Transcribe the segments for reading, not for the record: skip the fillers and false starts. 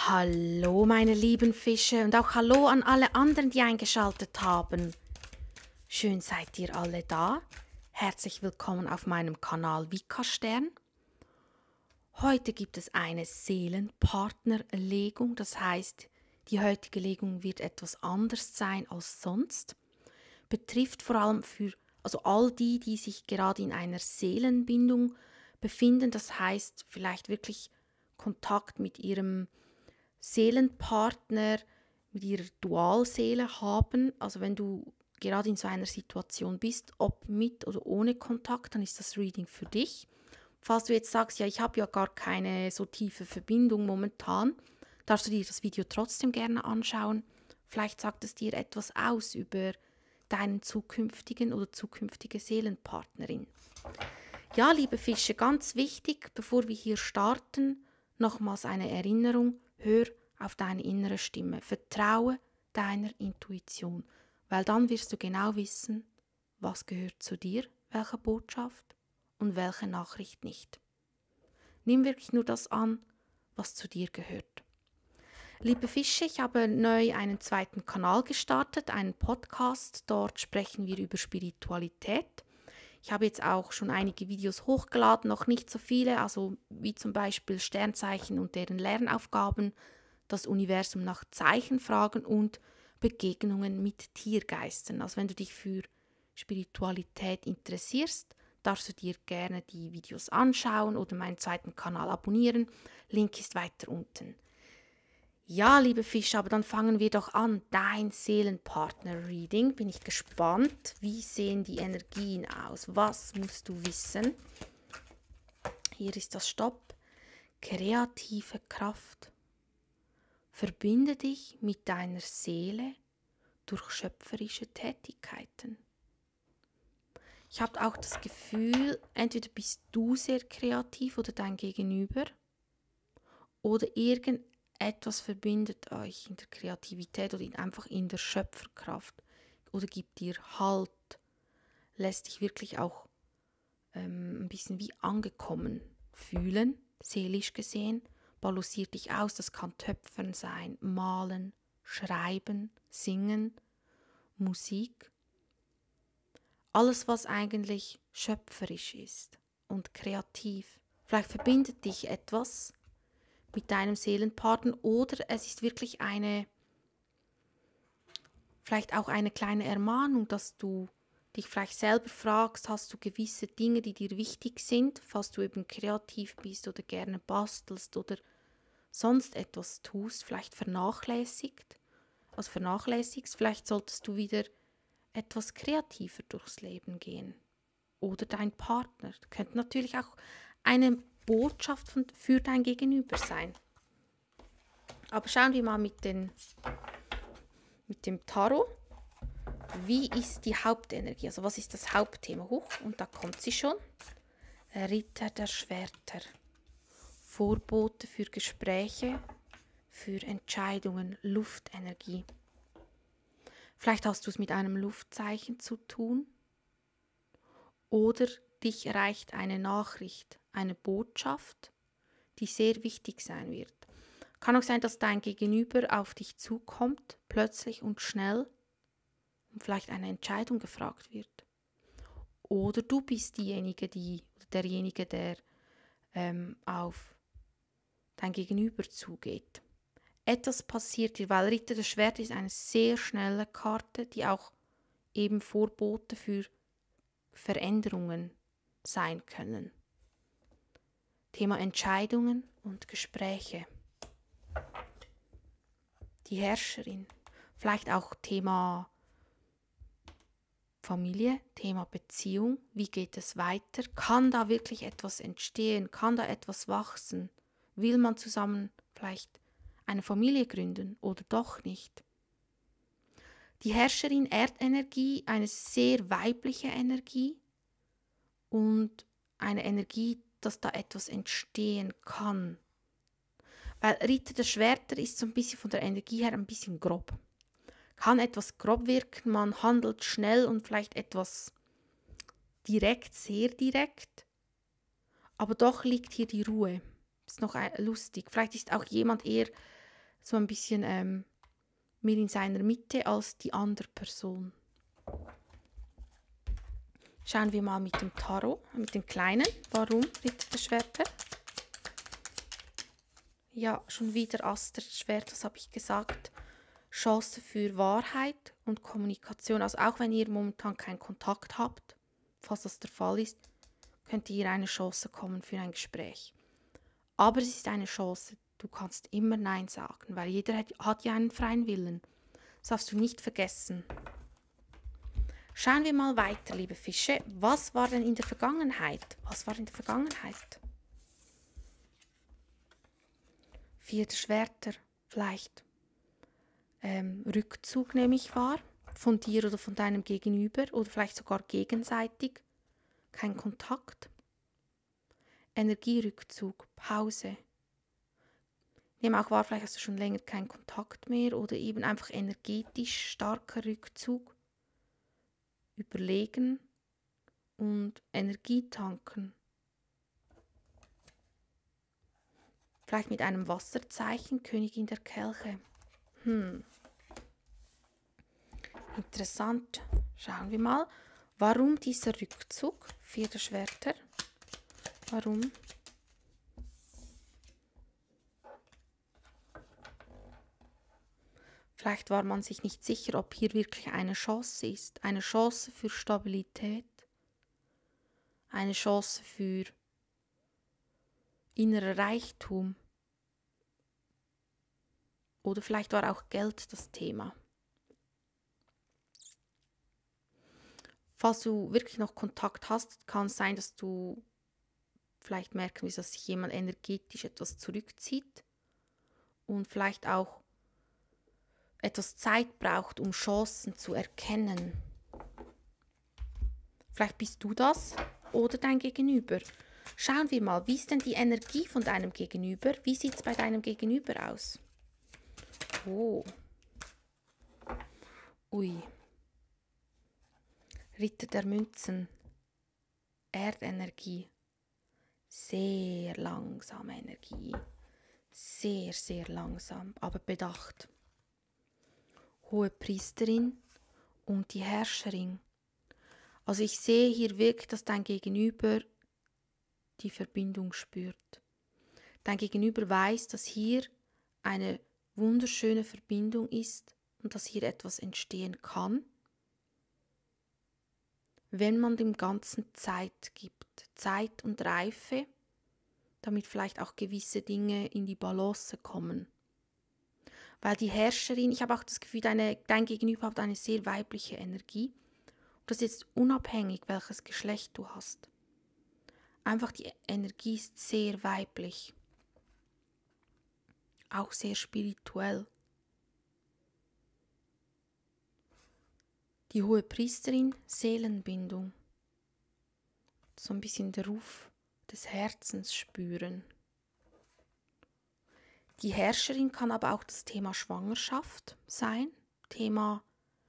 Hallo meine lieben Fische und auch hallo an alle anderen, die eingeschaltet haben. Schön seid ihr alle da. Herzlich willkommen auf meinem Kanal Vika Stern. Heute gibt es eine Seelenpartnerlegung, das heißt, die heutige Legung wird etwas anders sein als sonst. Betrifft vor allem für all die, die sich gerade in einer Seelenbindung befinden, das heißt vielleicht wirklich Kontakt mit ihrem Seelenpartner, mit ihrer Dualseele haben. Also wenn du gerade in so einer Situation bist, ob mit oder ohne Kontakt, dann ist das Reading für dich. Falls du jetzt sagst, ja, ich habe ja gar keine so tiefe Verbindung momentan, darfst du dir das Video trotzdem gerne anschauen. Vielleicht sagt es dir etwas aus über deinen zukünftigen oder zukünftige Seelenpartnerin. Ja, liebe Fische, ganz wichtig, bevor wir hier starten, nochmals eine Erinnerung: Hör auf deine innere Stimme, vertraue deiner Intuition, weil dann wirst du genau wissen, was gehört zu dir, welche Botschaft und welche Nachricht nicht. Nimm wirklich nur das an, was zu dir gehört. Liebe Fische, ich habe neu einen zweiten Kanal gestartet, einen Podcast. Dort sprechen wir über Spiritualität. Ich habe jetzt auch schon einige Videos hochgeladen, noch nicht so viele, also wie zum Beispiel Sternzeichen und deren Lernaufgaben, das Universum nach Zeichen fragen und Begegnungen mit Tiergeistern. Also wenn du dich für Spiritualität interessierst, darfst du dir gerne die Videos anschauen oder meinen zweiten Kanal abonnieren. Link ist weiter unten. Ja, liebe Fische, aber dann fangen wir doch an. Dein Seelenpartner-Reading. Bin ich gespannt. Wie sehen die Energien aus? Was musst du wissen? Hier ist das Stopp. Kreative Kraft. Verbinde dich mit deiner Seele durch schöpferische Tätigkeiten. Ich habe auch das Gefühl, entweder bist du sehr kreativ oder dein Gegenüber oder etwas verbindet euch in der Kreativität oder einfach in der Schöpferkraft oder gibt dir Halt, lässt dich wirklich auch ein bisschen wie angekommen fühlen, seelisch gesehen, balanciert dich aus. Das kann Töpfern sein, malen, schreiben, singen, Musik. Alles, was eigentlich schöpferisch ist und kreativ. Vielleicht verbindet dich etwas mit deinem Seelenpartner oder es ist wirklich vielleicht auch eine kleine Ermahnung, dass du dich vielleicht selber fragst, hast du gewisse Dinge, die dir wichtig sind, falls du eben kreativ bist oder gerne bastelst oder sonst etwas tust, vielleicht vernachlässigst, vielleicht solltest du wieder etwas kreativer durchs Leben gehen. Oder dein Partner. Das könnte natürlich auch eine Botschaft für dein Gegenüber sein. Aber schauen wir mal mit dem Tarot. Wie ist die Hauptenergie? Also was ist das Hauptthema? Und da kommt sie schon. Ritter der Schwerter. Vorbote für Gespräche, für Entscheidungen, Luftenergie. Vielleicht hast du es mit einem Luftzeichen zu tun. Oder dich erreicht eine Nachricht, eine Botschaft, die sehr wichtig sein wird. Kann auch sein, dass dein Gegenüber auf dich zukommt, plötzlich und schnell, und vielleicht eine Entscheidung gefragt wird. Oder du bist derjenige, der auf dein Gegenüber zugeht. Etwas passiert hier, weil Ritter des Schwertes ist eine sehr schnelle Karte, die auch eben Vorbote für Veränderungen sein können. Thema Entscheidungen und Gespräche. Die Herrscherin. Vielleicht auch Thema Familie, Thema Beziehung. Wie geht es weiter? Kann da wirklich etwas entstehen? Kann da etwas wachsen? Will man zusammen vielleicht eine Familie gründen oder doch nicht? Die Herrscherin, Erdenergie, eine sehr weibliche Energie und eine Energie, dass da etwas entstehen kann. Weil Ritter der Schwerter ist so ein bisschen von der Energie her ein bisschen grob. Kann etwas grob wirken, man handelt schnell und vielleicht etwas direkt, sehr direkt. Aber doch liegt hier die Ruhe. Ist noch lustig. Vielleicht ist auch jemand eher so ein bisschen mehr in seiner Mitte als die andere Person. Schauen wir mal mit dem Tarot, mit dem Kleinen. Warum Ritter der Schwerter? Ja, schon wieder Ass der Schwerter, das habe ich gesagt. Chance für Wahrheit und Kommunikation. Also auch wenn ihr momentan keinen Kontakt habt, falls das der Fall ist, könnte hier eine Chance kommen für ein Gespräch. Aber es ist eine Chance. Du kannst immer Nein sagen, weil jeder hat ja einen freien Willen. Das darfst du nicht vergessen. Schauen wir mal weiter, liebe Fische. Was war denn in der Vergangenheit? Was war in der Vergangenheit? 4 der Schwerter, vielleicht Rückzug nehme ich wahr, von dir oder von deinem Gegenüber oder vielleicht sogar gegenseitig, kein Kontakt. Energierückzug, Pause. Nehme auch wahr, vielleicht hast du schon länger keinen Kontakt mehr oder eben einfach energetisch starker Rückzug. Überlegen und Energie tanken. Vielleicht mit einem Wasserzeichen, Königin der Kelche. Interessant. Schauen wir mal, warum dieser Rückzug? 4 der Schwerter. Warum? Vielleicht war man sich nicht sicher, ob hier wirklich eine Chance ist. Eine Chance für Stabilität. Eine Chance für innerer Reichtum. Oder vielleicht war auch Geld das Thema. Falls du wirklich noch Kontakt hast, kann es sein, dass du vielleicht merken wirst, dass sich jemand energetisch etwas zurückzieht und vielleicht auch etwas Zeit braucht, um Chancen zu erkennen. Vielleicht bist du das oder dein Gegenüber. Schauen wir mal, wie ist denn die Energie von deinem Gegenüber? Wie sieht es bei deinem Gegenüber aus? Oh. Ui. Ritter der Münzen. Erdenergie. Sehr langsame Energie. Sehr, sehr langsam, aber bedacht. Hohe Priesterin und die Herrscherin. Also ich sehe hier wirklich, dass dein Gegenüber die Verbindung spürt. Dein Gegenüber weiß, dass hier eine wunderschöne Verbindung ist und dass hier etwas entstehen kann, wenn man dem Ganzen Zeit gibt. Zeit und Reife, damit vielleicht auch gewisse Dinge in die Balance kommen. Weil die Herrscherin, ich habe auch das Gefühl, dein Gegenüber hat eine sehr weibliche Energie. Und das ist jetzt unabhängig, welches Geschlecht du hast. Einfach die Energie ist sehr weiblich. Auch sehr spirituell. Die hohe Priesterin, Seelenbindung. So ein bisschen der Ruf des Herzens spüren. Die Herrscherin kann aber auch das Thema Schwangerschaft sein, Thema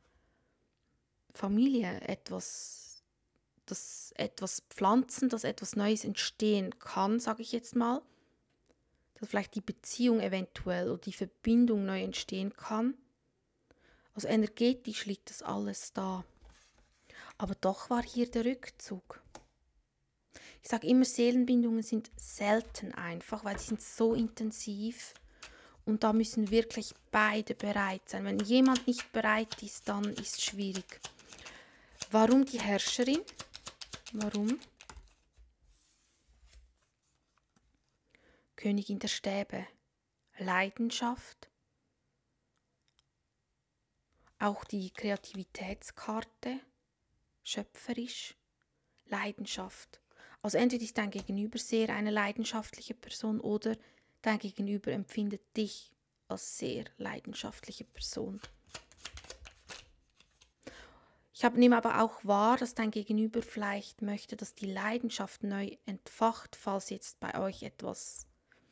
Familie, etwas pflanzen, dass etwas Neues entstehen kann, sage ich jetzt mal. Dass vielleicht die Beziehung eventuell oder die Verbindung neu entstehen kann. Also energetisch liegt das alles da. Aber doch war hier der Rückzug. Ich sage immer, Seelenbindungen sind selten einfach, weil sie sind so intensiv. Und da müssen wirklich beide bereit sein. Wenn jemand nicht bereit ist, dann ist es schwierig. Warum die Herrscherin? Warum? Königin der Stäbe. Leidenschaft. Auch die Kreativitätskarte. Schöpferisch. Leidenschaft. Also entweder ist dein Gegenüber sehr eine leidenschaftliche Person oder dein Gegenüber empfindet dich als sehr leidenschaftliche Person. Ich nehme aber auch wahr, dass dein Gegenüber vielleicht möchte, dass die Leidenschaft neu entfacht, falls jetzt bei euch etwas,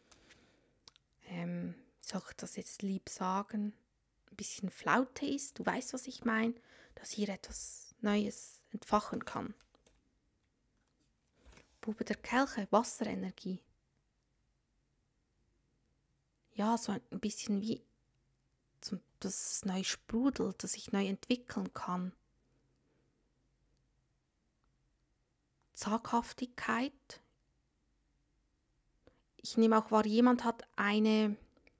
soll ich das jetzt lieb sagen, ein bisschen Flaute ist. Du weißt, was ich meine, dass hier etwas Neues entfachen kann. Bube der Kelche, Wasserenergie. Ja, so ein bisschen wie dass es neu sprudelt, dass ich neu entwickeln kann. Zaghaftigkeit. Ich nehme auch wahr, jemand hat eine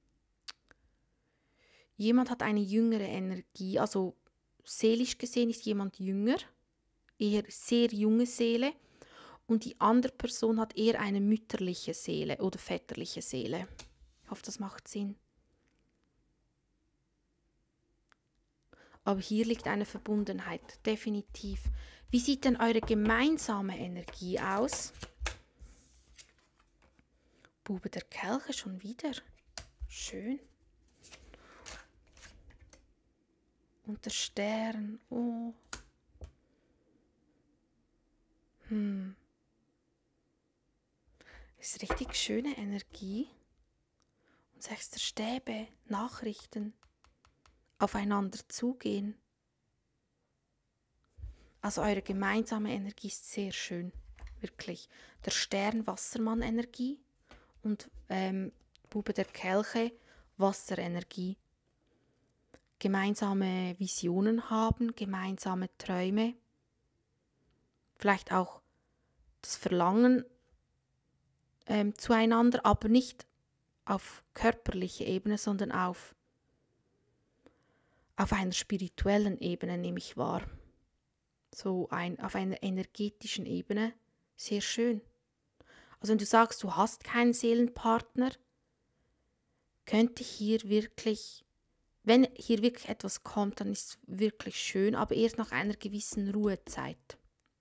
jüngere Energie, also seelisch gesehen ist jemand jünger, eher sehr junge Seele, und die andere Person hat eher eine mütterliche Seele oder väterliche Seele. Ich hoffe, das macht Sinn. Aber hier liegt eine Verbundenheit, definitiv. Wie sieht denn eure gemeinsame Energie aus? Bube der Kelche schon wieder. Schön. Und der Stern. Oh. Das ist richtig schöne Energie. Und 6 der Stäbe, Nachrichten. Aufeinander zugehen. Also eure gemeinsame Energie ist sehr schön. Wirklich. Der Stern, Wassermann-Energie. Und Bube der Kelche, Wasserenergie. Gemeinsame Visionen haben, gemeinsame Träume. Vielleicht auch das Verlangen zueinander, aber nicht auf körperlicher Ebene, sondern auf einer spirituellen Ebene, nehme ich wahr. Auf einer energetischen Ebene. Sehr schön. Also wenn du sagst, du hast keinen Seelenpartner, könnte hier wirklich, wenn hier wirklich etwas kommt, dann ist es wirklich schön, aber erst nach einer gewissen Ruhezeit.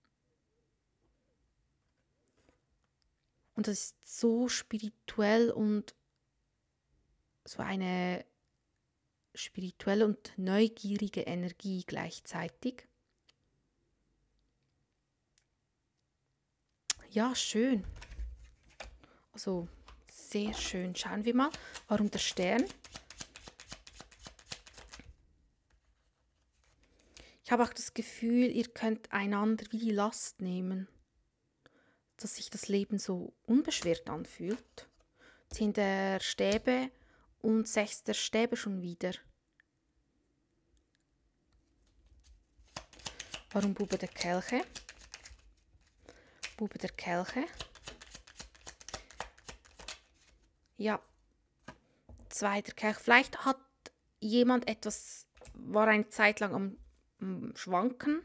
Und das ist so spirituell und so eine spirituelle und neugierige Energie gleichzeitig. Ja, schön. Also sehr schön. Schauen wir mal, warum der Stern. Ich habe auch das Gefühl, ihr könnt einander wie die Last nehmen, dass sich das Leben so unbeschwert anfühlt. 10 der Stäbe und 6 der Stäbe schon wieder. Warum Bube der Kelche? Bube der Kelche. Ja, 2 der Kelche. Vielleicht hat jemand war eine Zeit lang am Schwanken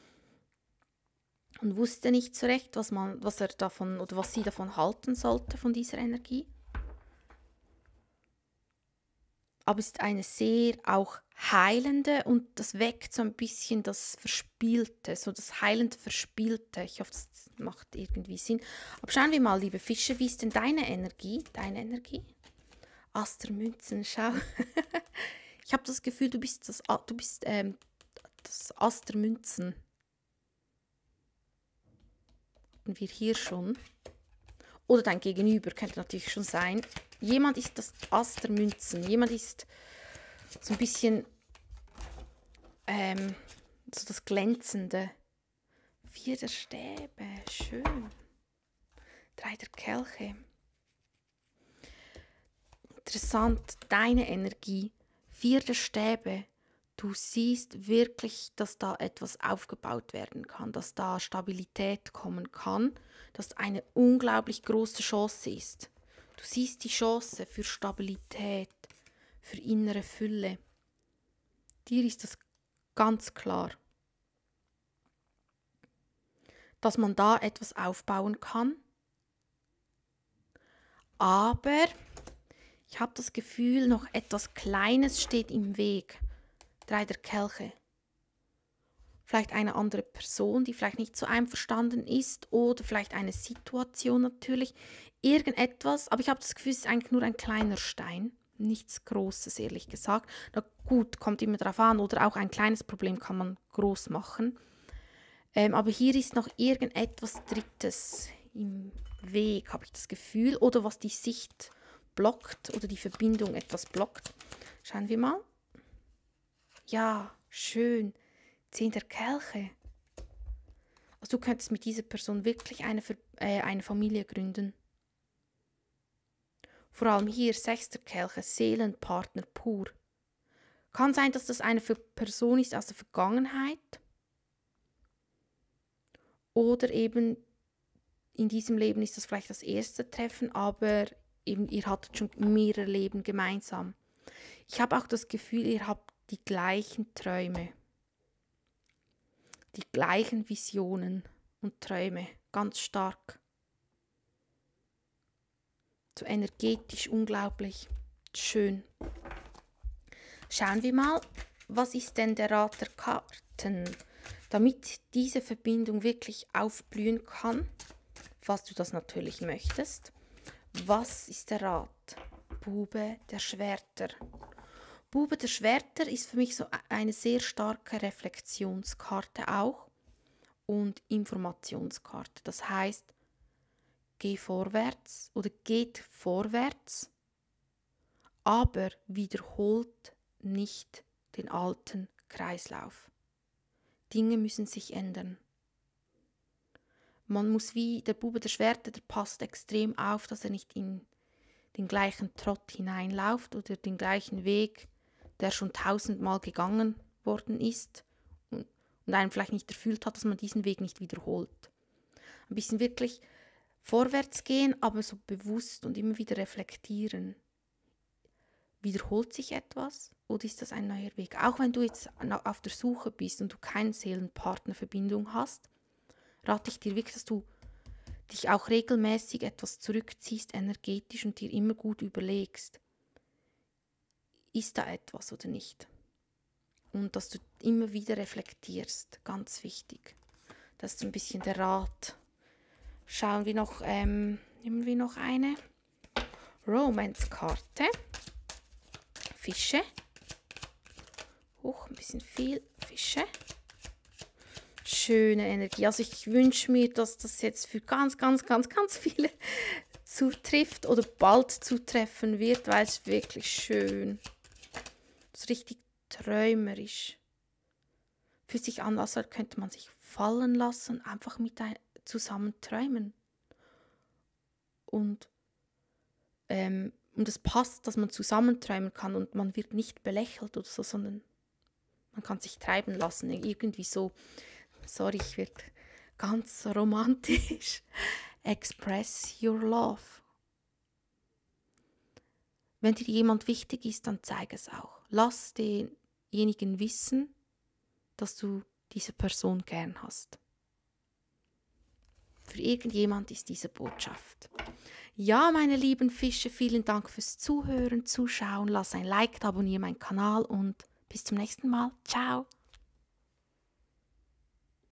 und wusste nicht so recht, was er davon oder was sie davon halten sollte, von dieser Energie. Aber es ist eine sehr auch heilende und das weckt so ein bisschen das Verspielte, so das heilende Verspielte. Ich hoffe, das macht irgendwie Sinn. Aber schauen wir mal, liebe Fische, wie ist denn deine Energie? Ass der Münzen, schau. Ich habe das Gefühl, du bist das Ass der Münzen. Hatten wir hier schon. Oder dein Gegenüber könnte natürlich schon sein. Jemand ist das Ass der Münzen. Jemand ist so ein bisschen so das Glänzende. 4 der Stäbe, schön. 3 der Kelche. Interessant, deine Energie. 4 der Stäbe. Du siehst wirklich, dass da etwas aufgebaut werden kann, dass da Stabilität kommen kann, dass eine unglaublich große Chance ist. Du siehst die Chance für Stabilität, für innere Fülle. Dir ist das ganz klar, dass man da etwas aufbauen kann. Aber ich habe das Gefühl, noch etwas Kleines steht im Weg. 3 der Kelche. Vielleicht eine andere Person, die vielleicht nicht so einverstanden ist oder vielleicht eine Situation natürlich. Irgendetwas, aber ich habe das Gefühl, es ist eigentlich nur ein kleiner Stein. Nichts Großes, ehrlich gesagt. Na gut, kommt immer darauf an. Oder auch ein kleines Problem kann man groß machen. Aber hier ist noch irgendetwas Drittes im Weg, habe ich das Gefühl. Oder was die Sicht blockt oder die Verbindung etwas blockt. Schauen wir mal. Ja, schön. 10 der Kelche. Also du könntest mit dieser Person wirklich eine Familie gründen. Vor allem hier 6 der Kelche, Seelenpartner pur. Kann sein, dass das eine Person ist aus der Vergangenheit oder eben in diesem Leben ist das vielleicht das erste Treffen, aber eben ihr hattet schon mehrere Leben gemeinsam. Ich habe auch das Gefühl, ihr habt die gleichen Träume, die gleichen Visionen und Träume, ganz stark. So energetisch, unglaublich schön. Schauen wir mal, was ist denn der Rat der Karten, damit diese Verbindung wirklich aufblühen kann, falls du das natürlich möchtest. Was ist der Rat? Bube der Schwerter. Bube der Schwerter ist für mich so eine sehr starke Reflexionskarte auch und Informationskarte. Das heißt, geh vorwärts oder geht vorwärts, aber wiederholt nicht den alten Kreislauf. Dinge müssen sich ändern. Man muss wie der Bube der Schwerter, der passt extrem auf, dass er nicht in den gleichen Trott hineinläuft oder den gleichen Weg, der schon 1000-mal gegangen worden ist und einem vielleicht nicht erfüllt hat, dass man diesen Weg nicht wiederholt. Ein bisschen wirklich vorwärts gehen, aber so bewusst und immer wieder reflektieren. Wiederholt sich etwas oder ist das ein neuer Weg? Auch wenn du jetzt auf der Suche bist und du keine Seelenpartnerverbindung hast, rate ich dir wirklich, dass du dich auch regelmäßig etwas zurückziehst, energetisch und dir immer gut überlegst, ist da etwas oder nicht? Und dass du immer wieder reflektierst, ganz wichtig. Das ist so ein bisschen der Rat. Schauen wir noch, nehmen wir noch eine Romance-Karte. Fische. Ein bisschen viel Fische. Schöne Energie. Also ich wünsche mir, dass das jetzt für ganz, ganz, ganz, ganz viele zutrifft oder bald zutreffen wird, weil es wirklich schön ist. Richtig träumerisch. Fühlt sich an, als könnte man sich fallen lassen, einfach zusammen träumen. Und es passt, dass man zusammen träumen kann und man wird nicht belächelt oder so, sondern man kann sich treiben lassen. Irgendwie so, sorry, ich werde ganz romantisch. Express your love. Wenn dir jemand wichtig ist, dann zeige es auch. Lass denjenigen wissen, dass du diese Person gern hast. Für irgendjemand ist diese Botschaft. Ja, meine lieben Fische, vielen Dank fürs Zuhören, Zuschauen. Lass ein Like da, abonniere meinen Kanal und bis zum nächsten Mal. Ciao.